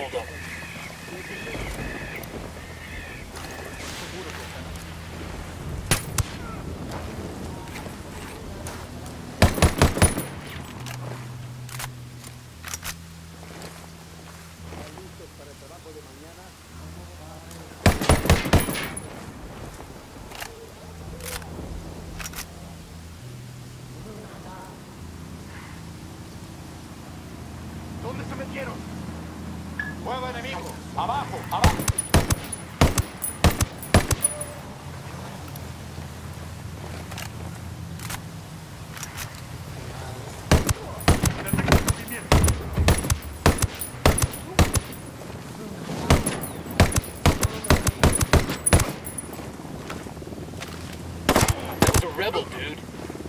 killed them. ¿Dónde se metieron? ¡Fuego enemigo! ¡Abajo! ¡Abajo! That was a rebel, dude.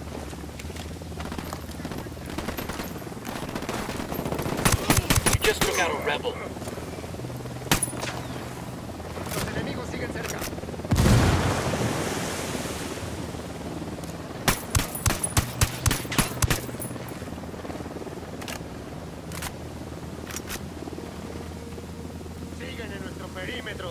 You just took out a rebel. Los enemigos siguen cerca. Siguen en nuestro perímetro.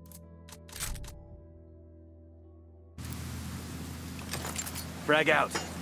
Frag out.